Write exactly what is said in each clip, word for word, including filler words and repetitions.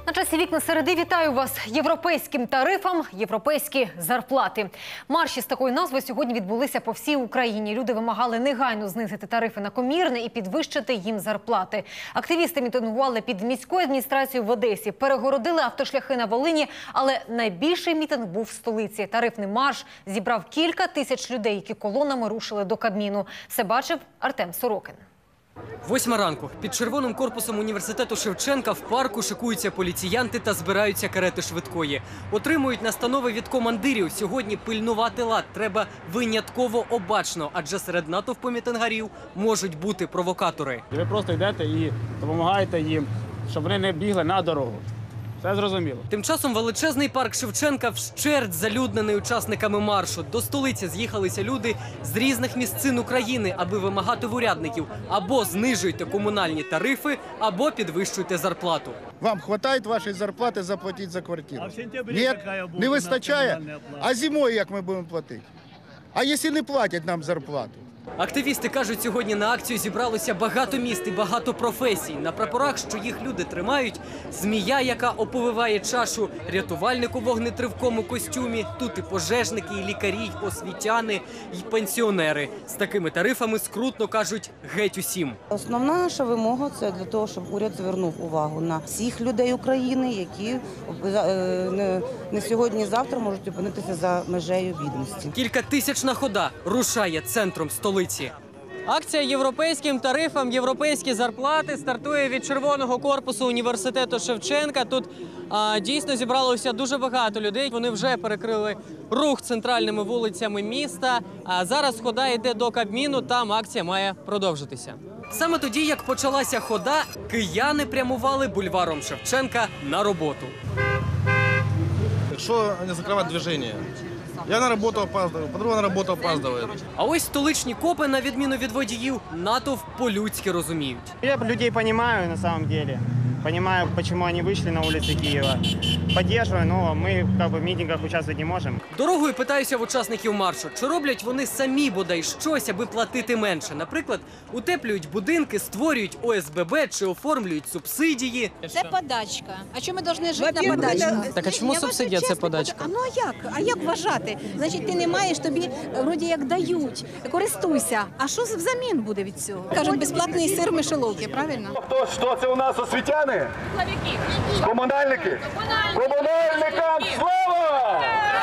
На часі вікна середи вітаю вас європейським тарифам, європейські зарплати. Марші з такою назвою сьогодні відбулися по всій Україні. Люди вимагали негайно знизити тарифи на комірне і підвищити їм зарплати. Активісти мітингували під міською адміністрацією в Одесі, перегородили автошляхи на Волині, але найбільший мітинг був в столиці. Тарифний марш зібрав кілька тисяч людей, які колонами рушили до Кабміну. Все бачив Артем Сорокин. Восьма ранку. Під червоним корпусом університету Шевченка в парку шикуються поліціянти та збираються карети швидкої. Отримують настанови від командирів. Сьогодні пильнувати лад треба винятково обачно, адже серед натовпу мітингарів можуть бути провокатори. Ви просто йдете і допомагаєте їм, щоб вони не бігли на дорогу. Все зрозуміло. Тим часом величезний парк Шевченка вщерть залюднений учасниками маршу. До столиці з'їхалися люди з різних місцин України, аби вимагати в урядників або знижуйте комунальні тарифи, або підвищуйте зарплату. Вам вистачає вашої зарплати заплатити за квартиру? Ні, не вистачає. А зимою як ми будемо платити? А якщо не платять нам зарплату? Активісти кажуть, сьогодні на акцію зібралося багато міст і багато професій. На прапорах, що їх люди тримають, змія, яка оповиває чашу, рятувальник у вогнетривкому костюмі, тут і пожежники, і лікарі, і освітяни, і пенсіонери. З такими тарифами скрутно, кажуть, геть усім. Основна наша вимога – це для того, щоб уряд звернув увагу на всіх людей України, які не сьогодні-завтра можуть опинитися за межею бідності. Кількатисячна хода рушає центром столиці. Акція європейським тарифам, європейські зарплати стартує від червоного корпусу університету Шевченка. Тут а, дійсно зібралося дуже багато людей. Вони вже перекрили рух центральними вулицями міста. А зараз хода йде до Кабміну, там акція має продовжитися. Саме тоді, як почалася хода, кияни прямували бульваром Шевченка на роботу. Якщо не закривати движення, я на роботу опаздываю, подруга на роботу опаздывает. А ось столичні копи, на відміну від водіїв, натовп по-людськи розуміють. Я людей понимаю на самом деле. Понимаю, почему они вышли на улицы Киева. Поддерживаю, но мы как бы в митингах участвовать не можем. Дорогою питаюся в учасників маршу, чи роблять вони самі бодай щось, аби платити менше. Наприклад, утеплюють будинки, створюють О С Б Б чи оформлюють субсидії. Це подачка. А чому ми повинні жити на подачках? Так а чому субсидія – це подачка? А ну а як? А як вважати? Значить, ти не маєш, тобі вроді як дають, користуйся. А що взамін буде від цього? Кажуть, безплатний сир мишеловки, правильно? Хто, що це у нас освітяни? Комунальники? Комунальникам слава!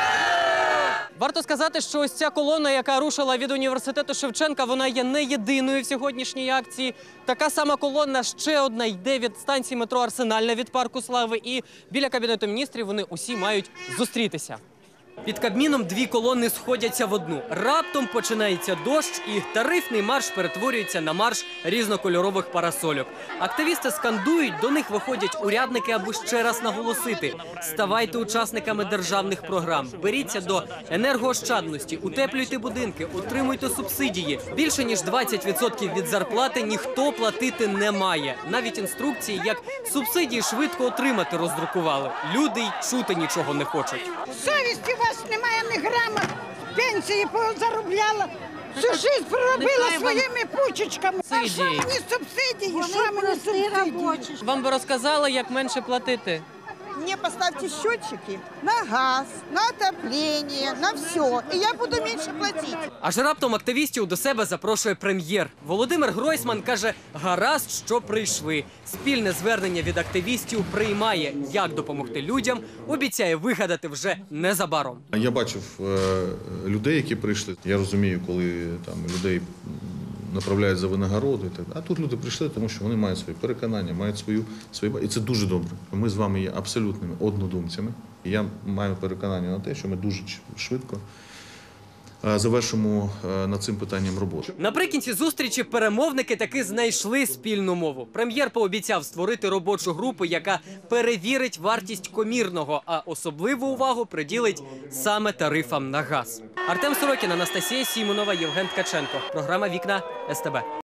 Варто сказати, що ось ця колона, яка рушила від університету Шевченка, вона є не єдиною в сьогоднішній акції. Така сама колона, ще одна, йде від станції метро Арсенальна від Парку Слави. І біля Кабінету міністрів вони усі мають зустрітися. Під Кабміном дві колони сходяться в одну. Раптом починається дощ, і тарифний марш перетворюється на марш різнокольорових парасольок. Активісти скандують, до них виходять урядники, аби ще раз наголосити. Ставайте учасниками державних програм, беріться до енергоощадності, утеплюйте будинки, отримуйте субсидії. Більше ніж двадцять відсотків від зарплати ніхто платити не має. Навіть інструкції, як субсидії швидко отримати, роздрукували. Люди й чути нічого не хочуть. Совісті у вас немає ні грама, пенсії заробляла, всю життя проробила своїми пучечками. А що мені субсидії? Що мені субсидії? Вам би розказали, як менше платити? Мне поставьте счетчики на газ, на отопление, на все, и я буду меньше платить. Аж раптом активістів до себе запрошує прем'єр. Володимир Гройсман каже, гаразд, що прийшли. Спільне звернення від активістів приймає, як допомогти людям, обіцяє вигадати вже незабаром. Я бачив е, людей, які прийшли. Я розумію, коли там людей направляють за винагороду. І так. А тут люди прийшли, тому що вони мають свої переконання, мають свою, свої... І це дуже добре. Ми з вами є абсолютними однодумцями. І я маю переконання на те, що ми дуже швидко завершимо над цим питанням роботу. Наприкінці зустрічі перемовники таки знайшли спільну мову. Прем'єр пообіцяв створити робочу групу, яка перевірить вартість комірного, а особливу увагу приділить саме тарифам на газ. Артем Сорокін, Анастасія Сімонова, Євген Ткаченко. Програма «Вікна» С Т Б.